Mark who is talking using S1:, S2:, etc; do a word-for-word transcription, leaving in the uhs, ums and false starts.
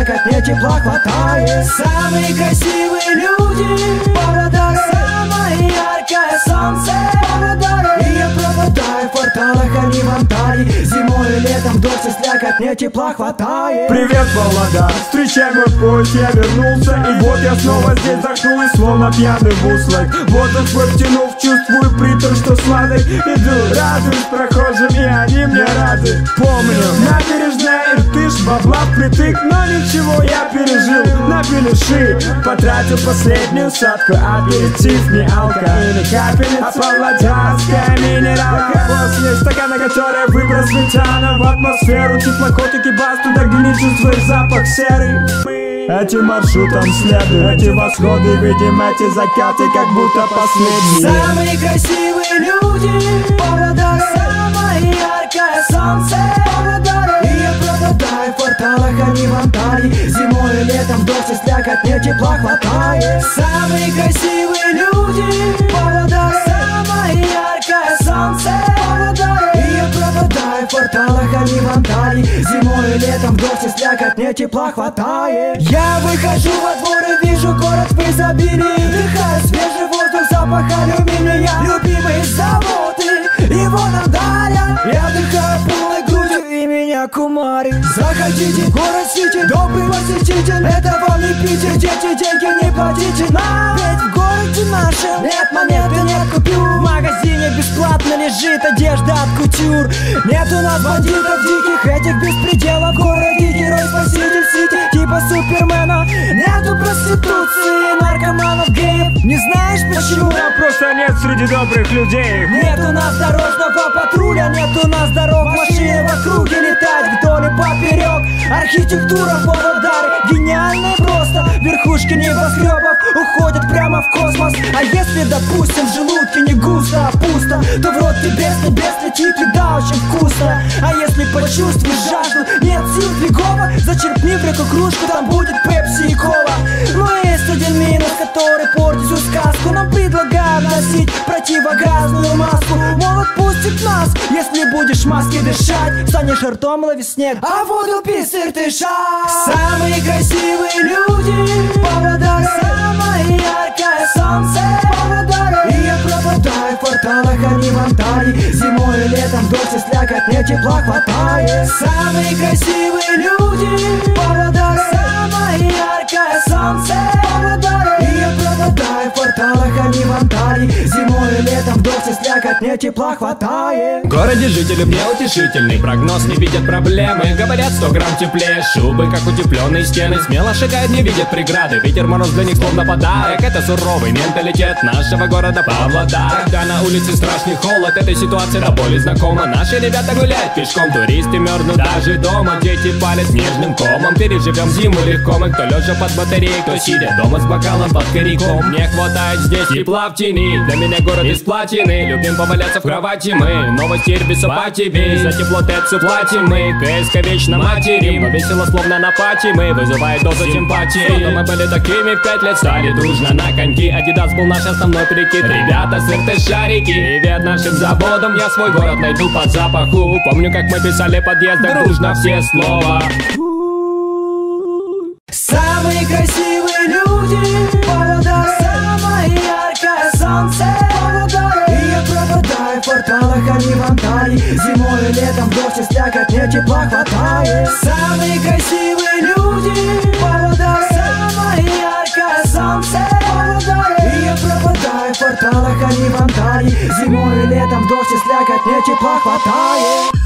S1: слякоть, мне тепла хватает. Самые красивые люди Павлодара, самое яркое солнце Павлодара. И я пропадаю в кварталах, а не в Анталии. Зимой и летом дождь и слякоть, мне тепла хватает.
S2: Привет, Павлодар, встречай мой путь, я вернулся. И вот я снова здесь захнул, и словно пьяный в услах. Воздух свой втянув, чувствую притор, что сладок. Иду, радуюсь прохожим, и они мне рады. Помню, набережная Иртыш, бабла впритык, но ничего, я пережил. На беляши потратил последнюю садку. Аперитив, не алка или капельница, а павлодарская минералка. После стакана, которая выброс метана в атмосферу. Теплоход и кибас, туда где не чувствуешь запах серый. Этим маршрутом следуем, эти восходы видим, эти закаты, как будто последние.
S1: Самые красивые люди Павлодара, самое яркое солнце Павлодара. И я пропадаю в кварталах, а не в Анталии. Зимой и летом дождь и слякоть, мне тепла хватает. Самые красивые люди Павлодара, самое яркое солнце Павлодара. И я пропадаю в кварталах, а не в Анталии. Зимой и летом дождь и слякоть, мне тепла хватает. Я выхожу во двор и вижу город в изобилии. Вдыхаю свежий воздух, запах алюминия. Любимые заводы, его нам дарят. Я вдыхаю полной грудью и меня кумарит. Заходите в город Сити, добрый посетитель. Это вам не Питер, дети, деньги не платите нам. Ведь в городе нашем нет монеты, нет купюр. В магазине бесплатно лежит одежда от кутюр. Нет у нас бандитов диких, этих беспределов. В городе герой спаситель Сити, типа Супермена. Нету проституции, наркоманов, геев. Не знаешь почему?
S2: Там просто нет среди добрых людей.
S1: Нет у нас дорожного патруля, нет у нас дорог, машины в округе летать вдоль и поперек. Архитектура в Павлодаре гениальная просто. Верхушки небоскребов уходят прямо в космос. А если, допустим, в желудке не густо, а пусто, то в рот тебе с небес летит еда очень вкусно. А если почувствуешь жажду, нет сил фигово, зачерпни в реку кружку, там будет пепси и кола. Но есть один минус, который портит всю сказку. Нам предлагают носить противогазную маску. Мол, отпустит нас, если будешь в маске дышать. Станешь ртом, лови снег, а воду пей с Иртыша. Самые красивые люди Павлодара, самое яркое солнце Павлодара. И я пропадаю в кварталах, а не в Анталии. Зимой и летом дождь и слякоть, мне тепла хватает. Самые красивые люди Павлодара, самое яркое солнце Павлодара. И я пропадаю в кварталах, а не в Анталии. Зимой и летом дождь и слякоть, мне тепла хватает.
S3: В городе жители неутешительный, прогноз не видят проблемы. Говорят, сто грамм теплее, шубы как утепленные стены. Смело шагают, не видят преграды. Ветер, мороз для них словно подарок. Это суровый менталитет нашего города Павлодар. Когда на улице страшный холод, эта ситуация до боли знакома. Наши ребята гуляют пешком, туристы мерзнут даже дома. Дети палят снежным комом. Переживем зиму легко, мы кто лежа под батареей, кто сидя дома с бокалом под коньяком. Не хватает здесь тепла в тени, для меня город из платины. Любим поваляться в кровати мы, новости Ирбиса по ТВ. За тепло ТЭЦу платим мы, КСК вечно материм. Но весело словно на пати мы, вызывает дозу симпатии. Но мы были такими в пять лет, стали дружно на коньки. Адидас был наш основной прикид. Ребята с Иртышарики, привет нашим заводам. Я свой город найду по запаху. Помню, как мы писали подъездах дружно все слова.
S1: Самые красивые люди Павлодара, самое яркое солнце Павлодара. И я пропадаю в кварталах, а не в Анталии. Зимой и летом дождь и слякоть, мне тепла хватает. Самые красивые люди Павлодара, самое яркое солнце Павлодара. И я пропадаю в кварталах, а не в Анталии. Зимой и летом дождь и слякоть, мне тепла хватает.